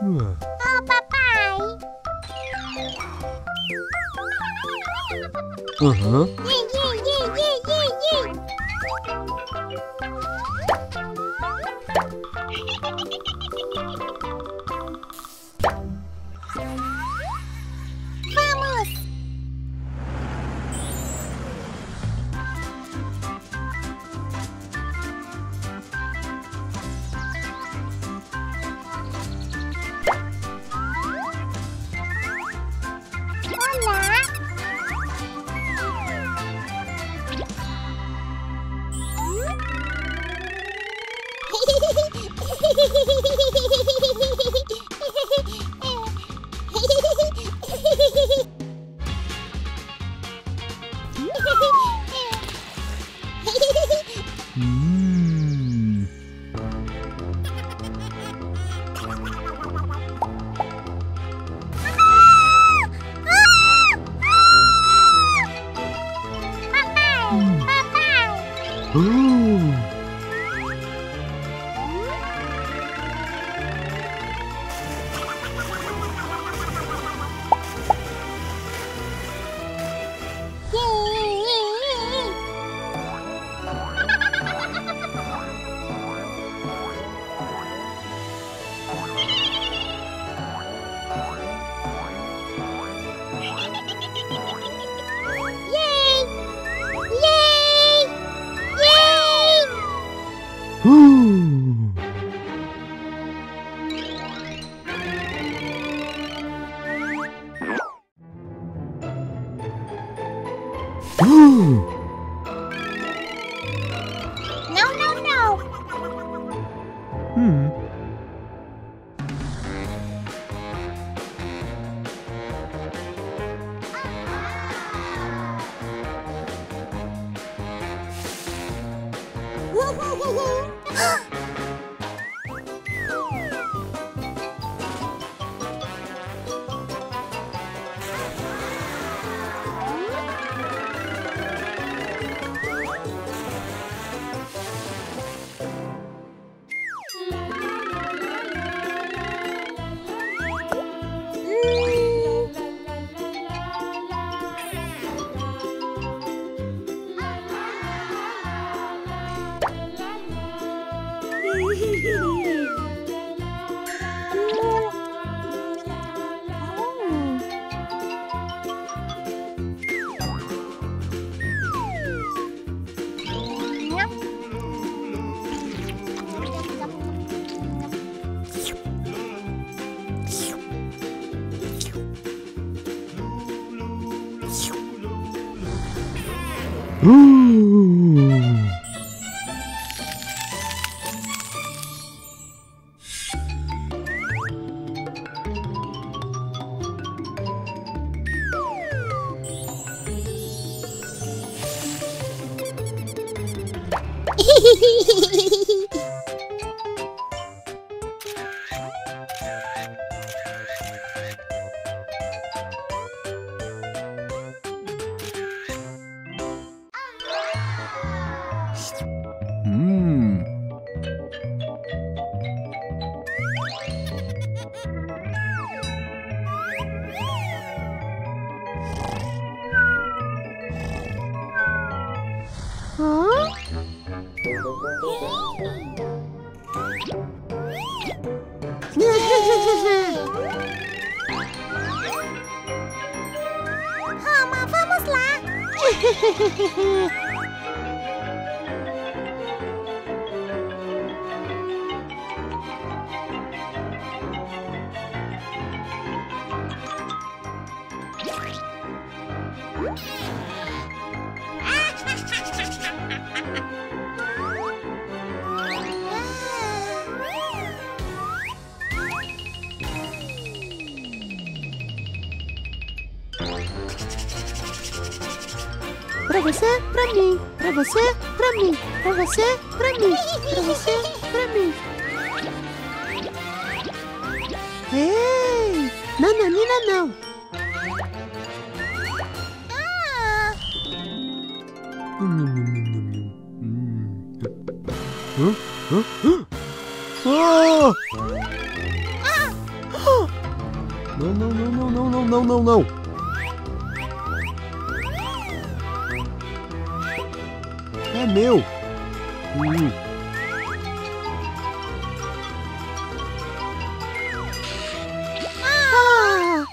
Oh, papai! Aham. Yê, yê, yê, yê, yê, yê! Vamos! Olá! Não, não, não! Roma, vamos lá! Pra você, pra mim. Pra você, pra mim. Pra você, pra mim. Pra você, pra mim. Ei! Nananina não. Não, não, não, não, não, não, não, não, não. É meu. Ah!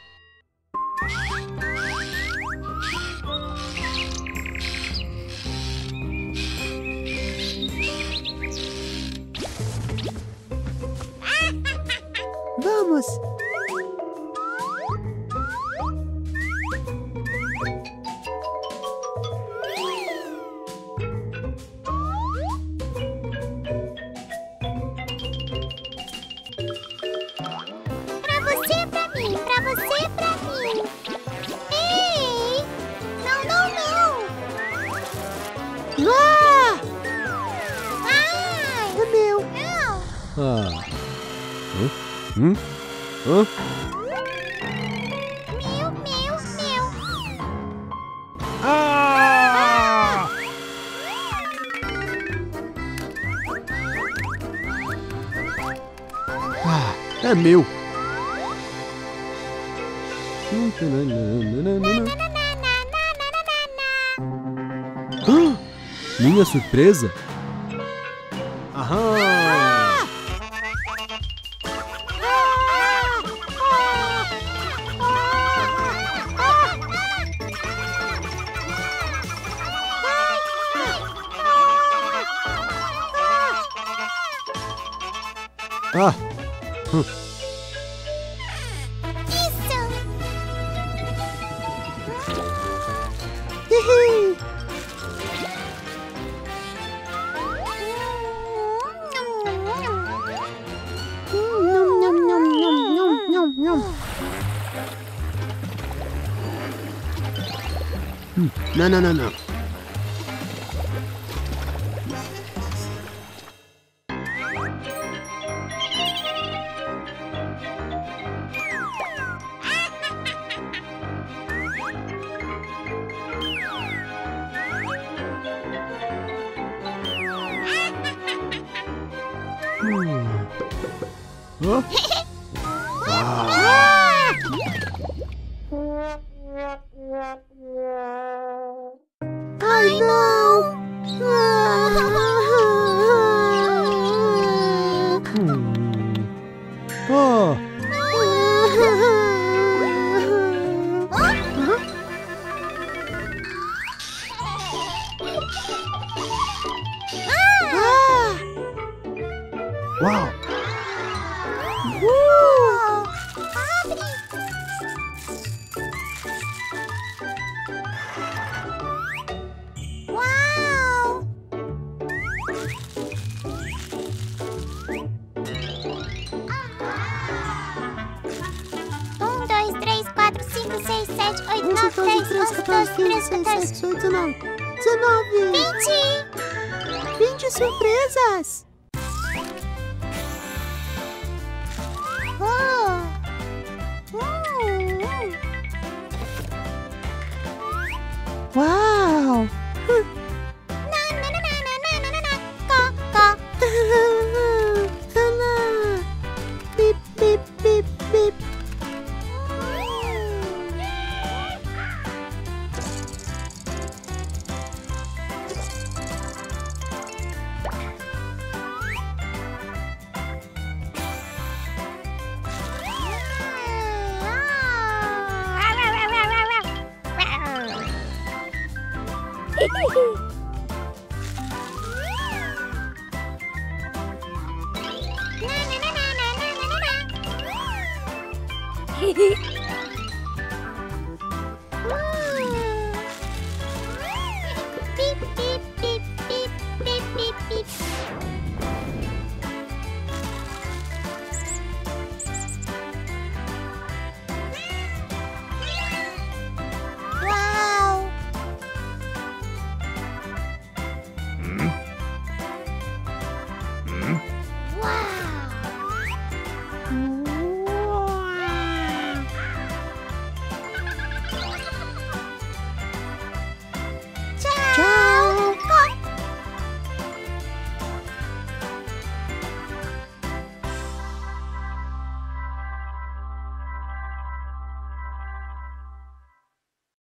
Vamos! Pra você, pra mim, pra você, pra mim. Ei! Não, não, não! Ah! Ai! É meu! Não! Ah. Hã? Hã? Meu, meu, meu! Ah! Ah, é meu. Ah, minha surpresa? Aham! Ah! Isso! Hihi! Nham, nham, nham, nham, nham, nham. Não, não, não, não. Hã? Ai, não! Oh! Uau! Uau! 1, 2, 3, 4, 5, 6, 7, 8, 9, 10, 11, 12, 13, 14, 19! 20! 20 surpresas! Uau! Ana! Bip, bip, bip, bip.